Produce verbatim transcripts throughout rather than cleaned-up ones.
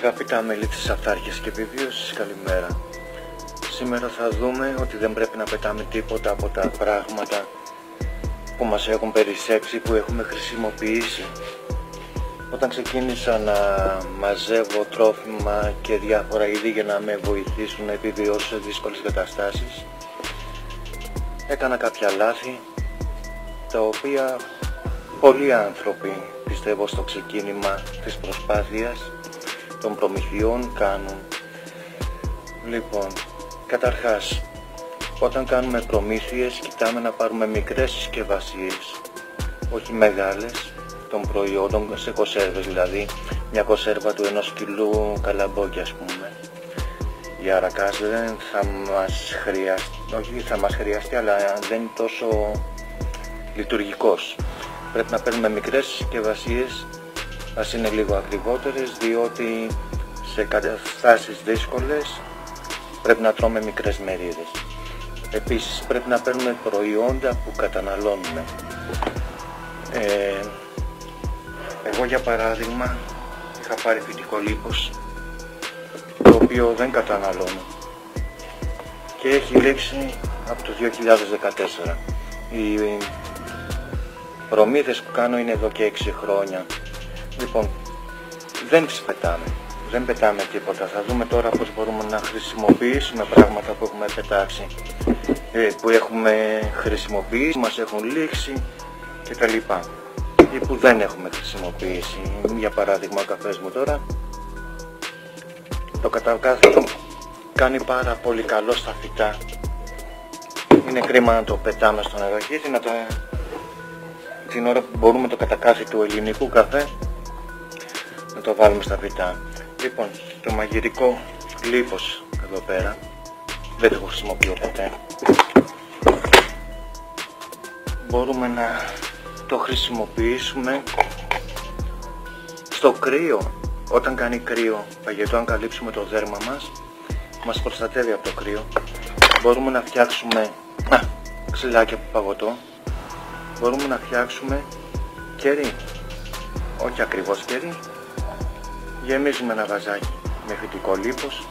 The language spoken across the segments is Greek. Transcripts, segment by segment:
Αγαπητά μέλη της Αυτάρχειας και Επιβίωσης, καλημέρα. Σήμερα θα δούμε ότι δεν πρέπει να πετάμε τίποτα από τα πράγματα που μας έχουν περισσέψει, που έχουμε χρησιμοποιήσει. Όταν ξεκίνησα να μαζεύω τρόφιμα και διάφορα είδη για να με βοηθήσουν να επιβιώσω σε δύσκολες καταστάσεις, έκανα κάποια λάθη, τα οποία πολλοί άνθρωποι, πιστεύω, στο ξεκίνημα της προσπάθειας των προμηθειών κάνουν. Λοιπόν, καταρχάς, όταν κάνουμε προμήθειες κοιτάμε να πάρουμε μικρές συσκευασίες, όχι μεγάλες, των προϊόντων σε κονσέρβες, δηλαδή μια κονσέρβα του ενός κιλού καλαμπόκια, ας πούμε. Για αρακάς δεν θα μας χρειαστεί, όχι θα μας χρειαστεί, αλλά δεν είναι τόσο λειτουργικός. Πρέπει να παίρνουμε μικρές συσκευασίες, ας είναι λίγο ακριβότερες, διότι σε καταστάσεις δύσκολες πρέπει να τρώμε μικρές μερίδες. Επίσης πρέπει να παίρνουμε προϊόντα που καταναλώνουμε. Ε, εγώ για παράδειγμα είχα πάρει φυτικό λίπος, το οποίο δεν καταναλώνω και έχει λήξει από το δύο χιλιάδες δεκατέσσερα. Οι προμήθειες που κάνω είναι εδώ και έξι χρόνια. Λοιπόν, δεν τις πετάμε, δεν πετάμε τίποτα. Θα δούμε τώρα πώς μπορούμε να χρησιμοποιήσουμε πράγματα που έχουμε πετάξει, που έχουμε χρησιμοποιήσει, μας έχουν λήξει κτλ. Ή που δεν έχουμε χρησιμοποιήσει. Για παράδειγμα, ο καφές μου τώρα, το κατακάθετο κάνει πάρα πολύ καλό στα φυτά. Είναι κρίμα να το πετάμε στο νεροχύτη, να το... την ώρα που μπορούμε το κατακάθι του ελληνικού καφέ να το βάλουμε στα φυτά. Λοιπόν, το μαγειρικό λίπος εδώ πέρα δεν το χρησιμοποιώ ποτέ. Μπορούμε να το χρησιμοποιήσουμε στο κρύο. Όταν κάνει κρύο παγετό, αν καλύψουμε το δέρμα μας, μας προστατεύει από το κρύο. Μπορούμε να φτιάξουμε α, ξυλάκια από παγωτό. Μπορούμε να φτιάξουμε κερί, όχι ακριβώς κερί. Γεμίζουμε ένα βαζάκι με φυτικό λίπος,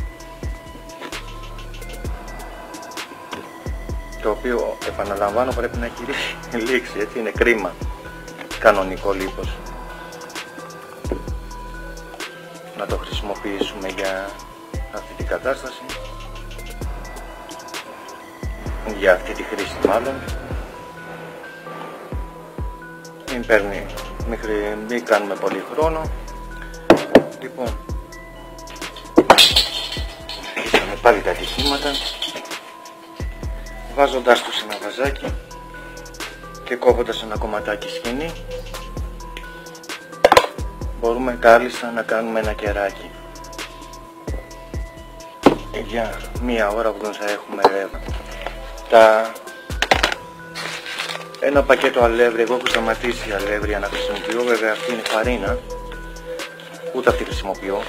το οποίο, επαναλαμβάνω, πρέπει να έχει λήξει, έτσι, είναι κρίμα κανονικό λίπος. Να το χρησιμοποιήσουμε για αυτή την κατάσταση, για αυτή τη χρήση μάλλον. Μην παίρνει, μην, μην κάνουμε πολύ χρόνο. Λοιπόν, αρχίσαμε πάλι τα ατυχήματα, βάζοντας τους ένα βαζάκι και κόβοντας ένα κομματάκι σκηνή, μπορούμε κάλλιστα να κάνουμε ένα κεράκι για μία ώρα που δεν θα έχουμε ρεύμα. Τα... Ένα πακέτο αλεύρι, εγώ έχω σταματήσει αλεύρια να χρησιμοποιώ, βέβαια αυτή είναι φαρίνα, ούτε αυτή χρησιμοποιώ.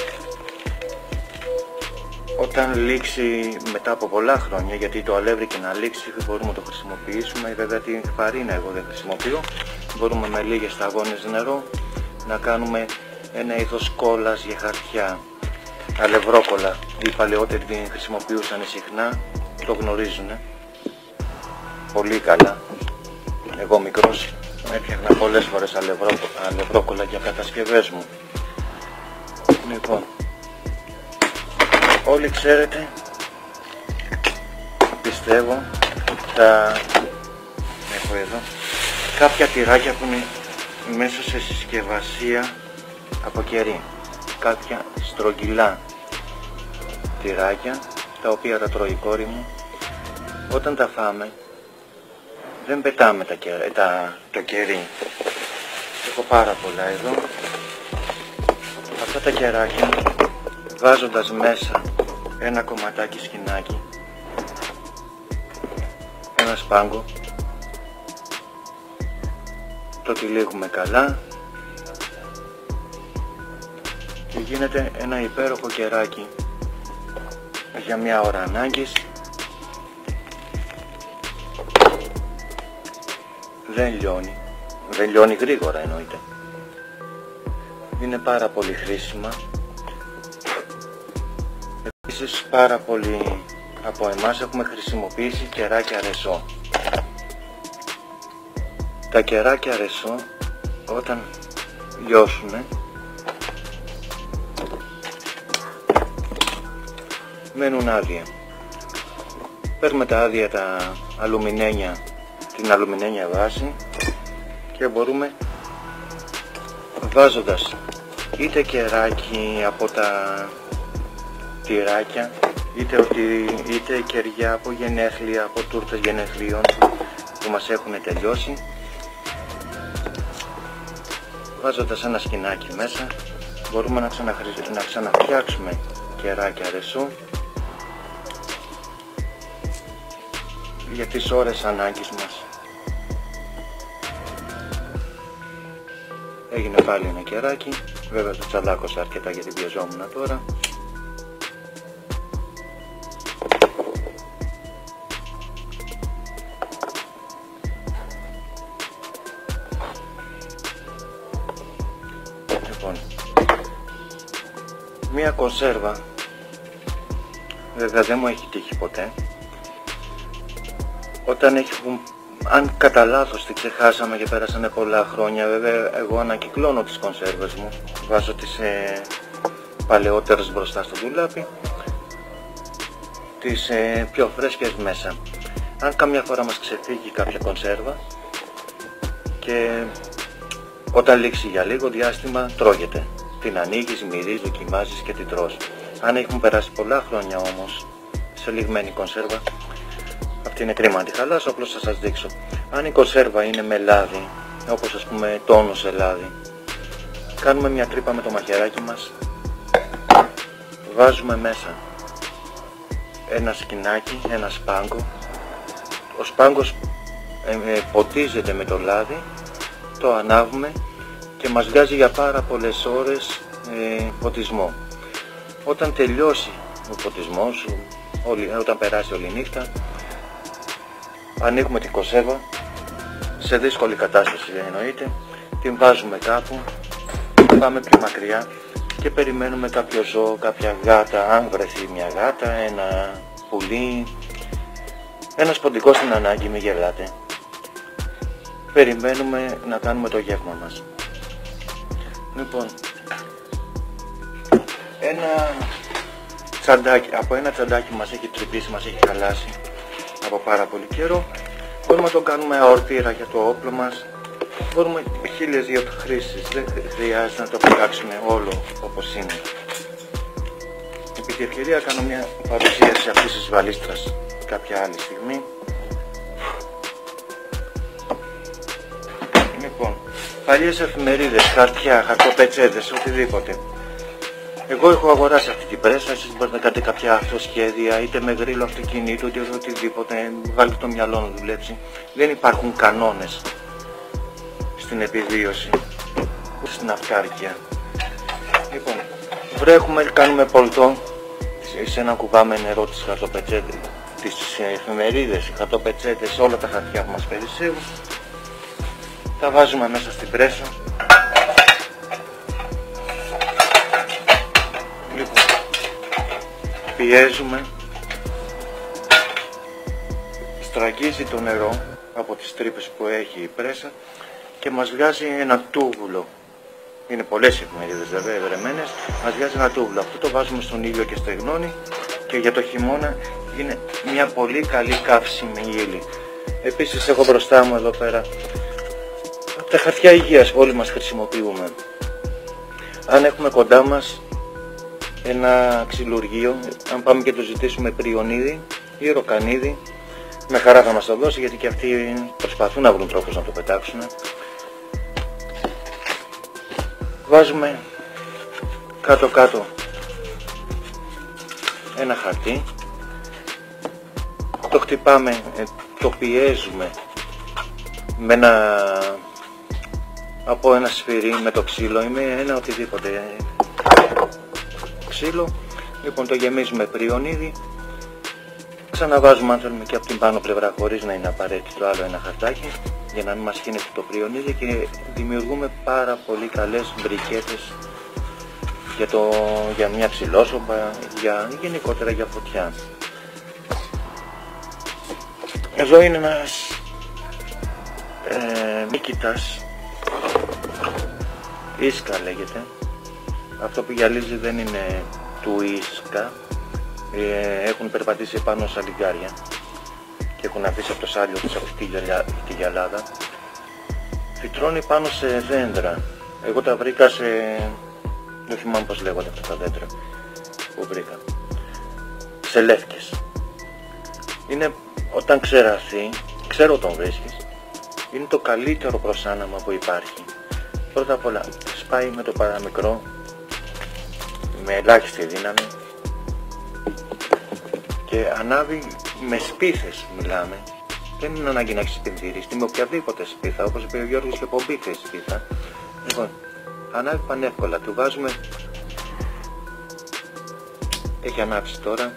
Όταν λήξει μετά από πολλά χρόνια, γιατί το αλεύρι και να λήξει μπορούμε να το χρησιμοποιήσουμε, βέβαια την φαρίνα εγώ δεν χρησιμοποιώ, μπορούμε με λίγες σταγόνες νερό να κάνουμε ένα είδος κόλλας για χαρτιά, αλευρόκολλα. Οι παλαιότεροι την χρησιμοποιούσαν συχνά, το γνωρίζουν πολύ καλά. Εγώ μικρός έφτιαχνα πολλές φορές αλευρόκολλα για κατασκευές μου. Λοιπόν, όλοι ξέρετε, πιστεύω, τα έχω εδώ κάποια τυράκια που είναι μέσα σε συσκευασία από κερί, κάποια στρογγυλά τυράκια, τα οποία τα τρώει η κόρη μου. Όταν τα φάμε δεν πετάμε τα, τα, το κερί. Έχω πάρα πολλά εδώ. Αυτά τα κεράκια, βάζοντας μέσα ένα κομματάκι σκηνάκι, ένα σπάγκο, το τυλίγουμε καλά και γίνεται ένα υπέροχο κεράκι για μια ώρα ανάγκης. Δεν λιώνει, δεν λιώνει γρήγορα εννοείται. Είναι πάρα πολύ χρήσιμα Επίσης πάρα πολλοί από εμάς έχουμε χρησιμοποιήσει κεράκια ρεσό. Τα κεράκια ρεσό όταν λιώσουνε μένουν άδεια. Παίρνουμε τα άδεια τα αλουμινένια, την αλουμινένια βάση και μπορούμε βάζοντας είτε κεράκι από τα τυράκια, είτε, ότι, είτε κεριά από γενέθλια, από τούρτες γενεθλίων που μας έχουν τελειώσει, βάζοντας ένα σκηνάκι μέσα μπορούμε να, να ξαναφτιάξουμε κεράκια ρεσό για τις ώρες ανάγκης μας. Έγινε πάλι ένα κεράκι, βέβαια το τσαλάκωσα αρκετά γιατί πιεζόμουν τώρα. Λοιπόν, μία κονσέρβα, βέβαια δεν μου έχει τύχει ποτέ, όταν έχει, αν κατά λάθος τη ξεχάσαμε και πέρασανε πολλά χρόνια, βέβαια εγώ ανακυκλώνω τις κονσέρβες μου, βάζω τις ε, παλαιότερες μπροστά στο ντουλάπι, τις ε, πιο φρέσκες μέσα. Αν καμιά φορά μας ξεφύγει κάποια κονσέρβα και όταν λήξει για λίγο διάστημα τρώγεται, την ανοίγεις, μυρίζεις, δοκιμάζεις και την τρως. Αν έχουν περάσει πολλά χρόνια όμως σε λιγμένη κονσέρβα, αυτή είναι κρίμα να τη χαλάσω, απλώς θα σας δείξω. Αν η κονσέρβα είναι με λάδι, όπως ας πούμε τόνο σε λάδι, κάνουμε μια τρύπα με το μαχαιράκι μας, βάζουμε μέσα ένα σκηνάκι, ένα σπάγκο. Ο σπάγκος ε, ε, ποτίζεται με το λάδι, το ανάβουμε και μας βγάζει για πάρα πολλές ώρες ε, ποτισμό. Όταν τελειώσει ο ποτισμός, όλη, όταν περάσει όλη η νύχτα, ανοίγουμε την κονσέρβα, σε δύσκολη κατάσταση εννοείται, την βάζουμε κάπου, πάμε πιο μακριά και περιμένουμε κάποιο ζώο, κάποια γάτα, αν βρεθεί μια γάτα, ένα πουλί, ένα σποντικό στην ανάγκη, μην γελάτε. Περιμένουμε να κάνουμε το γεύμα μας. Λοιπόν, ένα τσαντάκι, από ένα τσαντάκι μας έχει τρυπήσει, μας έχει χαλάσει από πάρα πολύ καιρό. Μπορούμε να το κάνουμε αορτήρα για το όπλο μας. Μπορούμε χίλιες δύο χρήσεις, δεν χρειάζεται να το φτιάξουμε όλο όπως είναι. Επί τη ευκαιρία κάνω μια παρουσίαση αυτής της βαλίστρας κάποια άλλη στιγμή. Λοιπόν, παλιές εφημερίδες, χαρτιά, χαρτοπετσέδες, οτιδήποτε. Εγώ έχω αγοράσει αυτή την πρέσα, εσείς μπορείτε να κάνετε κάποια αυτοσχέδια, είτε με γρίλο αυτοκινήτου, είτε οτιδήποτε, βάλτε το μυαλό να δουλέψει. Δεν υπάρχουν κανόνες στην επιβίωση, στην αυτάρκεια. Λοιπόν, βρέχουμε, κάνουμε πολτό σε ένα κουβά με νερό της χαρτοπετσέδες, τις εφημερίδες, χαρτοπετσέδες, όλα τα χαρτιά που μας περισσεύουν. Τα βάζουμε μέσα στην πρέσα. Λοιπόν, πιέζουμε, στραγγίζει το νερό από τις τρύπες που έχει η πρέσα και μας βγάζει ένα τούβουλο. Είναι πολλές εφημερίδες βέβαια ευρεμένες, μας βγάζει ένα τούβουλο. Αυτό το βάζουμε στον ήλιο και στεγνώνει και για το χειμώνα είναι μια πολύ καλή καύσιμη ύλη. Επίσης έχω μπροστά μου εδώ πέρα από τα χαρτιά υγείας που όλοι μας χρησιμοποιούμε. Αν έχουμε κοντά μας ένα ξυλουργείο, αν πάμε και το ζητήσουμε πριονίδι ή ροκανίδι, με χαρά θα μας το δώσει, γιατί και αυτοί προσπαθούν να βρουν τρόπους να το πετάξουν. Βάζουμε κάτω κάτω ένα χαρτί, το χτυπάμε, το πιέζουμε με ένα, από ένα σφυρί με το ξύλο ή με ένα οτιδήποτε ξύλο. Λοιπόν, το γεμίζουμε πριονίδι, ξαναβάζουμε αν θέλουμε και από την πάνω πλευρά χωρίς να είναι απαραίτητο άλλο ένα χαρτάκι για να μην μας χύνεται το πριονίδι και δημιουργούμε πάρα πολύ καλές μπρικέτες για, το, για μια ξυλόσομπα, για, γενικότερα για φωτιά. Εδώ είναι ένας ε, μύκητας, ίσκα λέγεται. Αυτό που γυαλίζει δεν είναι του ίσκα, ε, έχουν περπατήσει πάνω σε λιγκάρια και έχουν αφήσει από το σάλιο τους αυτή τη, γυαλιά, τη γυαλάδα. Φυτρώνει πάνω σε δέντρα. Εγώ τα βρήκα σε... δεν θυμάμαι πως λέγονται αυτά τα δέντρα που βρήκα. Σε λεύκες. Είναι όταν ξεραθεί, ξέρω τον βρίσκεις, είναι το καλύτερο προσάναμα που υπάρχει. Πρώτα απ' όλα σπάει με το παραμικρό, με ελάχιστη δύναμη και ανάβει με σπίθες μιλάμε. Δεν είναι ανάγκη να έχεις σπινθήριστη, με οποιαδήποτε σπίθα, όπως είπε ο Γιώργος και πομπή ξέρει σπίθα. Λοιπόν, ανάβει πανεύκολα, του βάζουμε, έχει ανάψει τώρα,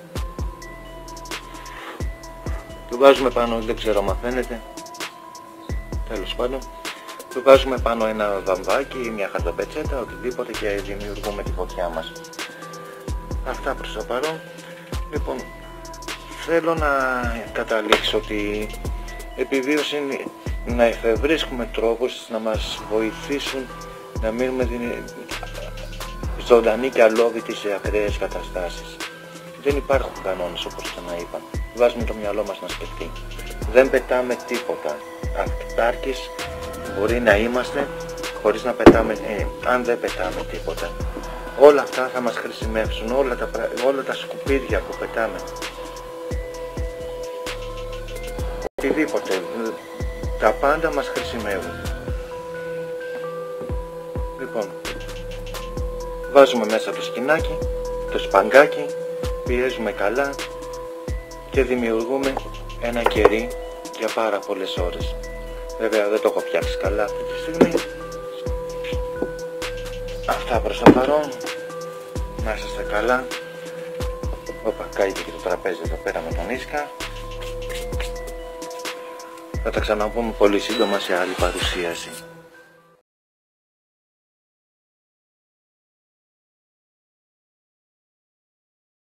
του βάζουμε πάνω, δεν ξέρω αν φαίνεται, τέλος πάντων, του βάζουμε πάνω ένα βαμβάκι, μια χαρτοπετσέτα, οτιδήποτε και δημιουργούμε τη φωτιά μας. Αυτά προς το παρόν. Λοιπόν, θέλω να καταλήξω ότι η επιβίωση είναι να εφευρίσκουμε τρόπους να μας βοηθήσουν να μείνουμε ζωντανοί και αλόβητοι σε ακραίες καταστάσεις. Δεν υπάρχουν κανόνες όπως και να είπα. Βάζουμε το μυαλό μας να σκεφτεί. Δεν πετάμε τίποτα. Αυτάρκης μπορεί να είμαστε χωρίς να πετάμε, ε, αν δεν πετάμε τίποτα. Όλα αυτά θα μας χρησιμεύσουν, όλα τα, όλα τα σκουπίδια που πετάμε. Οτιδήποτε, τα πάντα μας χρησιμεύουν. Λοιπόν, βάζουμε μέσα το σκηνάκι, το σπαγκάκι, πιέζουμε καλά και δημιουργούμε ένα κερί για πάρα πολλές ώρες. Βέβαια δεν το έχω φτιάξει καλά αυτή τη στιγμή. Αυτά προς το παρόν. Να είσαστε καλά. Όπα, κάηκε και το τραπέζι εδώ πέρα με τον ίσκα. Θα τα ξαναπούμε πολύ σύντομα σε άλλη παρουσίαση.